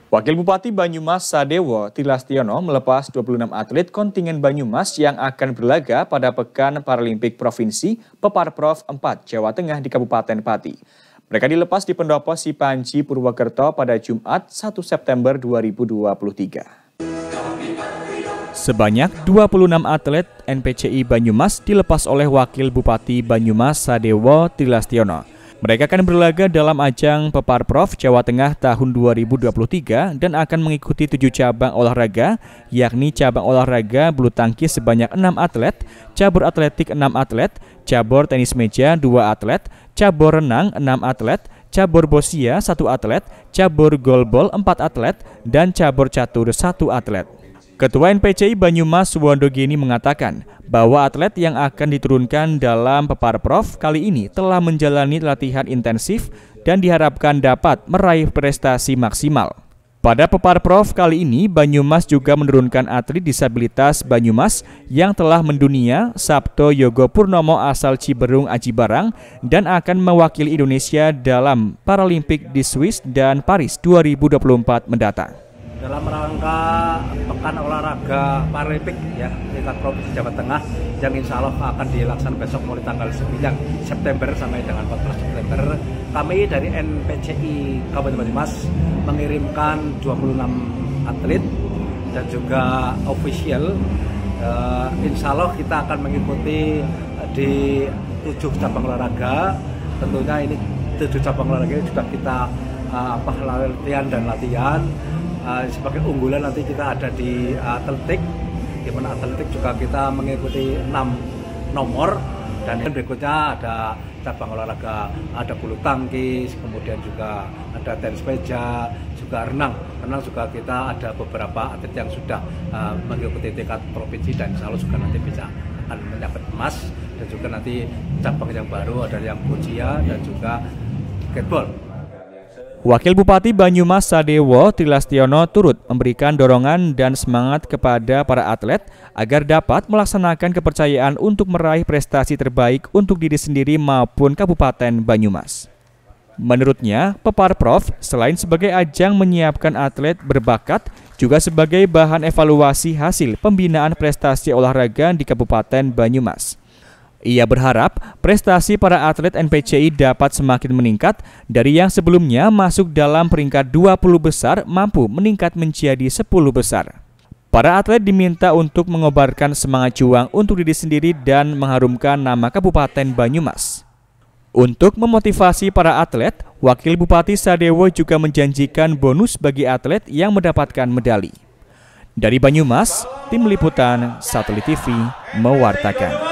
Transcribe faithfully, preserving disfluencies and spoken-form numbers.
Wakil Bupati Banyumas Sadewo Tilastiono melepas dua puluh enam atlet kontingen Banyumas yang akan berlaga pada Pekan Paralimpik Provinsi Peparprov empat Jawa Tengah di Kabupaten Pati. Mereka dilepas di Pendopo Sipanji, Purwokerto pada Jumat satu September dua ribu dua puluh tiga. Sebanyak dua puluh enam atlet N P C I Banyumas dilepas oleh Wakil Bupati Banyumas Sadewo Tilastiono. Mereka akan berlaga dalam ajang Peparprov Jawa Tengah tahun dua ribu dua puluh tiga dan akan mengikuti tujuh cabang olahraga, yakni cabang olahraga bulu tangkis sebanyak enam atlet, cabur atletik enam atlet, cabur tenis meja dua atlet, cabur renang enam atlet, cabur bosia satu atlet, cabur golbol empat atlet, dan cabur catur satu atlet. Ketua N P C I Banyumas Wondogeni mengatakan bahwa atlet yang akan diturunkan dalam Peparprov kali ini telah menjalani latihan intensif dan diharapkan dapat meraih prestasi maksimal. Pada Peparprov kali ini, Banyumas juga menurunkan atlet disabilitas Banyumas yang telah mendunia, Sabto Yogo Purnomo asal Ciberung Aji Barang, dan akan mewakili Indonesia dalam Paralimpik di Swiss dan Paris dua ribu dua puluh empat mendatang. Dalam rangka Pekan Olahraga Paralimpik ya tingkat Provinsi Jawa Tengah yang insya Allah akan dilaksanakan besok mulai tanggal sembilan September sampai dengan empat belas September, kami dari N P C I Kabupaten Banyumas mengirimkan dua puluh enam atlet dan juga official. uh, Insya Allah kita akan mengikuti di tujuh cabang olahraga. Tentunya ini tujuh cabang olahraga ini juga kita uh, apa latihan dan latihan. Uh, sebagai unggulan nanti kita ada di atletik, di mana atletik juga kita mengikuti enam nomor, dan yang berikutnya ada cabang olahraga, ada bulu tangkis, kemudian juga ada tenis meja, juga renang. Renang juga kita ada beberapa atlet yang sudah uh, mengikuti tingkat provinsi dan insya Allah juga nanti bisa akan mendapat emas, dan juga nanti cabang yang baru ada yang bocia dan juga skateboard. Wakil Bupati Banyumas Sadewo Tilastiono turut memberikan dorongan dan semangat kepada para atlet agar dapat melaksanakan kepercayaan untuk meraih prestasi terbaik untuk diri sendiri maupun Kabupaten Banyumas. Menurutnya, Peparprov selain sebagai ajang menyiapkan atlet berbakat, juga sebagai bahan evaluasi hasil pembinaan prestasi olahraga di Kabupaten Banyumas. Ia berharap prestasi para atlet N P C I dapat semakin meningkat dari yang sebelumnya masuk dalam peringkat dua puluh besar mampu meningkat menjadi sepuluh besar. Para atlet diminta untuk mengobarkan semangat juang untuk diri sendiri dan mengharumkan nama Kabupaten Banyumas. Untuk memotivasi para atlet, Wakil Bupati Sadewo juga menjanjikan bonus bagi atlet yang mendapatkan medali. Dari Banyumas, Tim Liputan Satelit T V mewartakan.